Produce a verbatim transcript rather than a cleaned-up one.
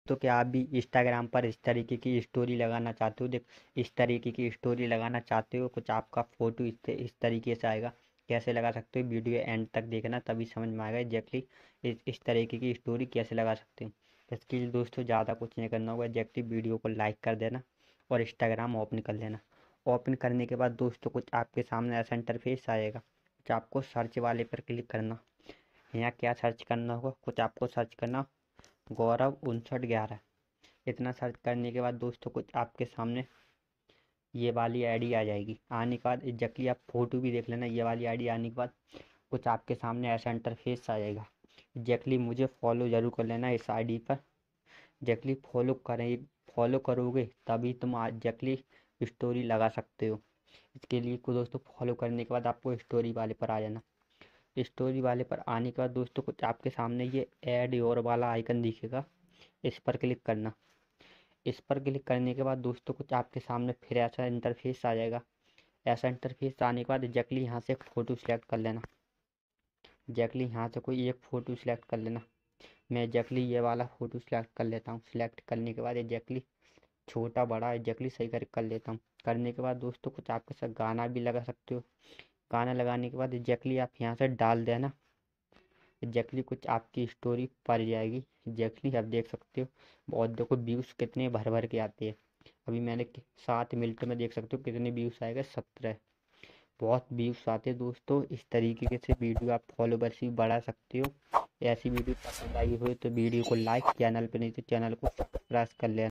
तो क्या आप भी इंस्टाग्राम पर इस तरीके की स्टोरी लगाना चाहते हो? देख, इस तरीके की स्टोरी लगाना चाहते हो, कुछ आपका फोटो इस इस तरीके से आएगा। कैसे लगा सकते हो, वीडियो एंड तक देखना, तभी समझ में आएगा एग्जैक्टली इस इस तरीके की स्टोरी कैसे लगा सकते हो। इसके लिए दोस्तों ज़्यादा कुछ नहीं करना होगा, एग्जैक्टली वीडियो को लाइक कर देना और इंस्टाग्राम ओपन कर लेना। ओपन करने के बाद दोस्तों कुछ आपके सामने ऐसा इंटरफेस आएगा। कुछ आपको सर्च वाले पर क्लिक करना। यहाँ क्या सर्च करना होगा, कुछ आपको सर्च करना गौरव उनसठ ग्यारह। इतना सर्च करने के बाद दोस्तों कुछ आपके सामने ये वाली आईडी आ जाएगी। आने के बाद एग्जैक्टली आप फोटो भी देख लेना। ये वाली आईडी आने के बाद कुछ आपके सामने ऐसा इंटरफेस आ जाएगा। एग्जैक्टली मुझे फॉलो ज़रूर कर लेना इस आईडी पर। एग्जैक्टली फॉलो करें, फॉलो करोगे तभी तुम एग्जैक्टली स्टोरी लगा सकते हो। इसके लिए को दोस्तों फॉलो करने के बाद आपको स्टोरी वाले पर आ जाना। स्टोरी वाले पर आने के बाद दोस्तों कुछ आपके सामने ये ऐड योर वाला आइकन दिखेगा, इस पर क्लिक करना। इस पर क्लिक करने के बाद दोस्तों कुछ आपके सामने फिर ऐसा इंटरफेस आ जाएगा। ऐसा इंटरफेस आने के बाद एग्जैक्टली यहाँ से एक फ़ोटो सिलेक्ट कर लेना। एग्जैक्टली यहाँ से कोई एक फ़ोटो सिलेक्ट कर लेना। मैं एग्जैक्टली ये वाला फ़ोटो सिलेक्ट कर लेता हूँ। सिलेक्ट करने के बाद एग्जैक्टली छोटा बड़ा एग्जैक्टली सही कर कर लेता हूँ। करने के बाद दोस्तों कुछ आपके साथ गाना भी लगा सकते हो। गाना लगाने के बाद एग्जैक्टली आप यहाँ से डाल देना। एग्जैक्टली कुछ आपकी स्टोरी पड़ जाएगी। एग्जैक्टली आप देख सकते हो। और देखो व्यूज़ कितने भर भर के आते हैं। अभी मैंने कि- सात मिनट में देख सकते हो कितने व्यूज़ आएगा, सत्रह। बहुत व्यूज़ आते हैं दोस्तों। इस तरीके से वीडियो आप फॉलोवर्स भी बढ़ा सकते हो। ऐसी वीडियो पसंद आई हो तो वीडियो को लाइक, चैनल पर नहीं तो चैनल को सब्सक्राइब कर लेना।